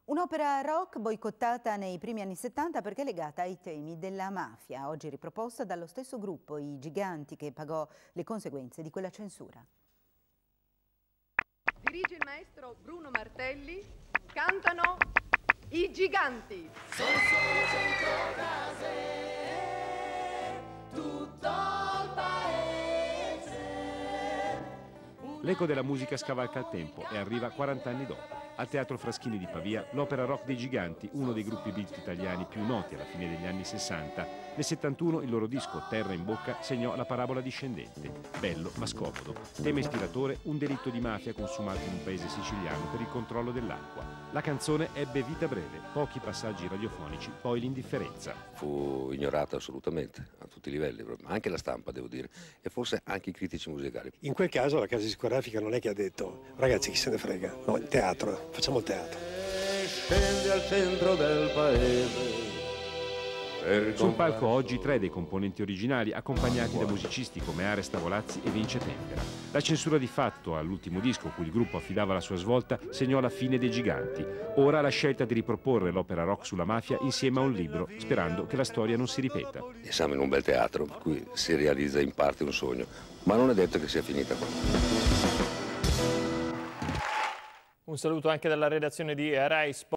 Un'opera rock boicottata nei primi anni 70 perché legata ai temi della mafia, oggi riproposta dallo stesso gruppo, I Giganti, che pagò le conseguenze di quella censura. Dirige il maestro Bruno Martelli, cantano I Giganti. Sono solo 100 case, tutto il paese. L'eco della musica scavalca il tempo e arriva 40 anni dopo. Al Teatro Fraschini di Pavia, l'opera rock dei Giganti, uno dei gruppi beat italiani più noti alla fine degli anni 60. Nel 71 il loro disco Terra in bocca segnò la parabola discendente. Bello ma scomodo. Tema ispiratore, un delitto di mafia consumato in un paese siciliano per il controllo dell'acqua. La canzone ebbe vita breve, pochi passaggi radiofonici, poi l'indifferenza. Fu ignorata assolutamente, a tutti i livelli, anche la stampa devo dire, e forse anche i critici musicali. In quel caso la casa discografica non è che ha detto ragazzi chi se ne frega, no, il teatro, facciamo il teatro. Scendi al centro del paese. Sul palco oggi 3 dei componenti originali, accompagnati da musicisti come Ares Tavolazzi e Vince Tempera. La censura di fatto all'ultimo disco, cui il gruppo affidava la sua svolta, segnò la fine dei Giganti. Ora la scelta di riproporre l'opera rock sulla mafia insieme a un libro, sperando che la storia non si ripeta. E siamo in un bel teatro, per cui si realizza in parte un sogno, ma non è detto che sia finita qua. Un saluto anche dalla redazione di Rai Sport.